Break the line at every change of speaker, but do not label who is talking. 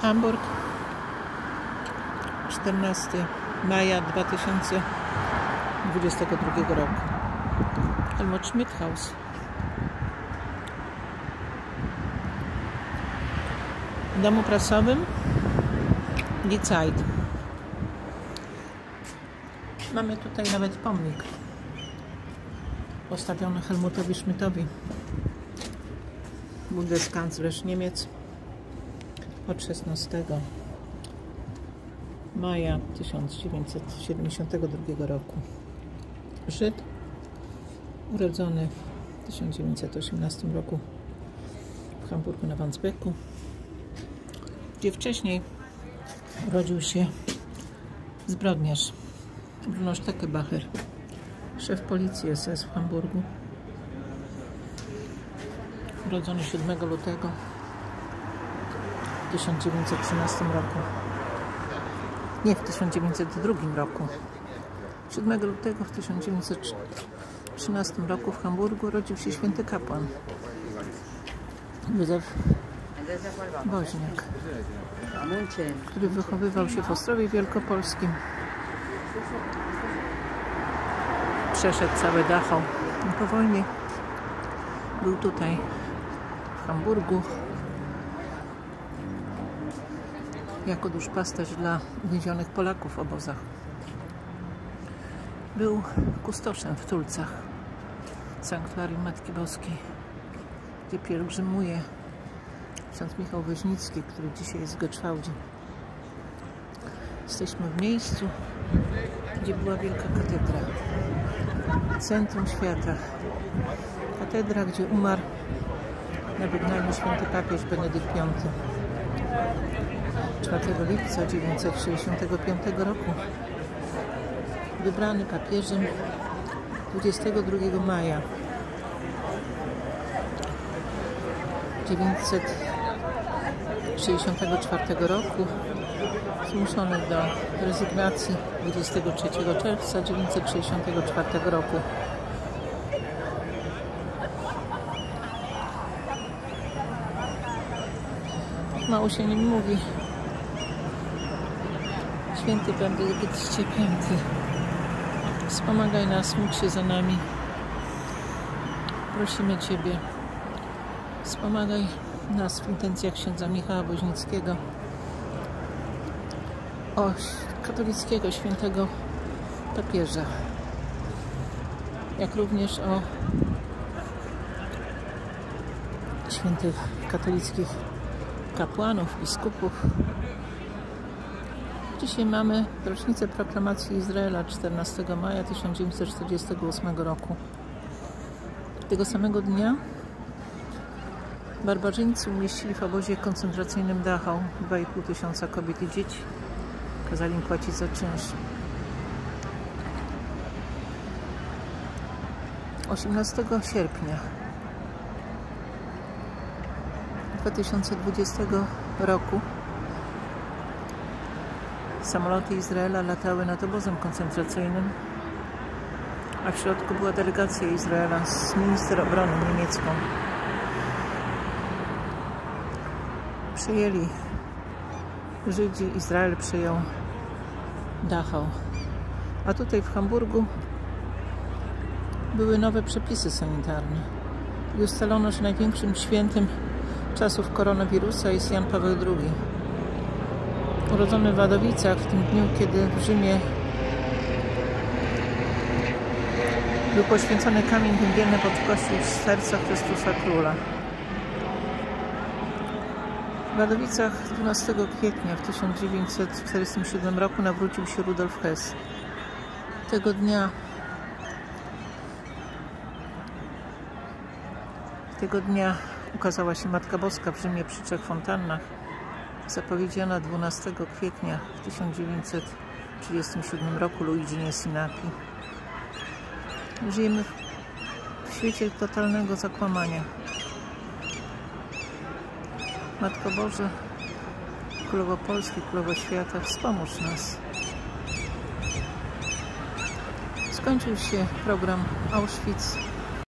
Hamburg, 14 maja 2022 roku. Helmut Schmidt Haus. W domu prasowym Die Zeit. Mamy tutaj nawet pomnik postawiony Helmutowi Schmidtowi, Bundeskanclerz Niemiec, od 16 maja 1972 roku. Żyd, urodzony w 1918 roku w Hamburgu na Wandsbeku, gdzie wcześniej urodził się zbrodniarz Bruno Steckelbacher, szef policji SS w Hamburgu, urodzony 7 lutego w 1913 roku. Nie, w 1902 roku. 7 lutego w 1913 roku w Hamburgu urodził się święty kapłan Józef Woźniak, który wychowywał się w Ostrowie Wielkopolskim. Przeszedł całe Dachau po wojnie. Był tutaj w Hamburgu jako duszpasterz dla uwięzionych Polaków w obozach. Był kustoszem w Tulcach, sanktuarium Matki Boskiej, gdzie pielgrzymuje ksiądz Michał Woźnicki, który dzisiaj jest w Geczwałdzie. Jesteśmy w miejscu, gdzie była wielka katedra, centrum świata. Katedra, gdzie umarł na wygnaniu święty papież Benedykt V 4 lipca 1965 roku. Wybrany papieżem 22 maja 1964 roku, zmuszony do rezygnacji 23 czerwca 1964 roku. Mało się nim mówi. Święty Benedykt V, wspomagaj nas, módl się za nami. Prosimy Ciebie, wspomagaj nas w intencjach księdza Michała Woźnickiego, o katolickiego świętego papieża, jak również o świętych katolickich kapłanów, biskupów. Dzisiaj mamy rocznicę proklamacji Izraela 14 maja 1948 roku. Tego samego dnia barbarzyńcy umieścili w obozie koncentracyjnym Dachau 2500 kobiet i dzieci. Kazali im płacić za czynsz. 18 sierpnia 2020 roku samoloty Izraela latały nad obozem koncentracyjnym, a w środku była delegacja Izraela z minister obrony niemiecką. Przyjęli Żydzi, Izrael przyjął Dachau. A tutaj w Hamburgu były nowe przepisy sanitarne i ustalono, że największym świętym czasów koronawirusa jest Jan Paweł II. Urodzony w Wadowicach w tym dniu, kiedy w Rzymie był poświęcony kamień węgielny pod kościół Serca Chrystusa Króla. W Wadowicach 12 kwietnia w 1947 roku nawrócił się Rudolf Hess. Tego dnia ukazała się Matka Boska w Rzymie przy 3 fontannach, zapowiedziana 12 kwietnia w 1937 roku Luigi Nessinaki. Żyjemy w świecie totalnego zakłamania. Matko Boże, Królowo Polski, Królowo Świata, wspomóż nas. Skończył się program Auschwitz.